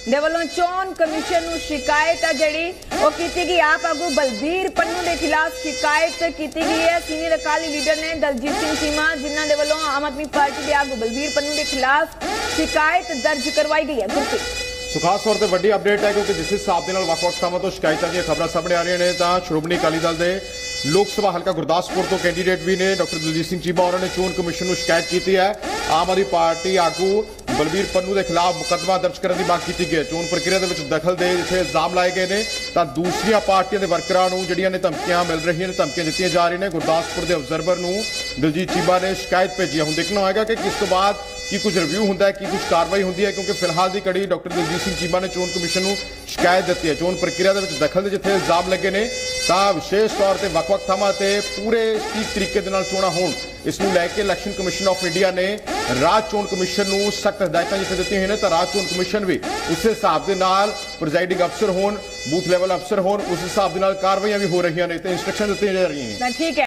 ਦੇ ਵੱਲੋਂ ਚੋਣ ਕਮਿਸ਼ਨ ਨੂੰ शिकायत है जिहड़ी ਉਹ ਕੀਤੀ गई। आप आगू बलबीर पन्नू के खिलाफ शिकायत की गई है। सीनियर अकाली लीडर ने दलजीत सिंह चीमा जिन्हां दे वल्लों आम आदमी पार्टी के आगू बलबीर पन्नू के खिलाफ शिकायत दर्ज करवाई गई है। गुरप्रीत सो खास तौर पर वड्डी अपडेट है क्योंकि जिस हिसाब के वक्-वक् थावां तो शिकायतों दी खबरां सामने आ रही ने तां श्रोमणी अकाली दल के लोक सभा हल्का गुरदासपुर तो कैंडीडेट भी ने डॉक्टर दलजीत सिंह चीमा उन्होंने चोन कमिशन को शिकायत की है। आम आदमी पार्टी आगू बलबीर पन्नू के खिलाफ मुकदमा दर्ज करने की मांग की गई। चोन प्रक्रिया के दखल दे जिथे इल्जाम लाए गए हैं तो दूसरिया पार्टियों के वर्करां नूं जिहड़ियां ने धमकियां मिल रही हैं, धमकियां दित्तियां जा रही हैं। गुरदासपुर के ऑब्जर्वर नूं दलजीत चीमा ने शिकायत भेजी है। हुण देखना होगा कि किस तो बाद की कुछ रिव्यू होंदा है, की कुछ कार्रवाई होंदी है, क्योंकि फिलहाल की कड़ी डॉक्टर दलजीत सिंह चीमा ने चोन कमिशन को शिकायत दी है। चोन प्रक्रिया के दखल दे जिथे इल्जाम लगे ने तां विशेष तौर पर वक्-वक् थावां ते पूरे ठीक तरीके दे नाल चोणां होण इस नूं लैके इलैक्शन कमिशन ऑफ इंडिया ने राज चोन कमिशन नूं सख्त हिदायतां जिथे दित्तियां हैं तां राज चोन कमिशन भी उस हिसाब के नाल प्रिजाइडिंग अफसर होण, बूथ लैवल अफसर होण, उस हिसाब के नाल कार्रवाइयां भी हो रही हैं, इंस्ट्रक्शन दित्तियां जा रही हैं। ठीक है।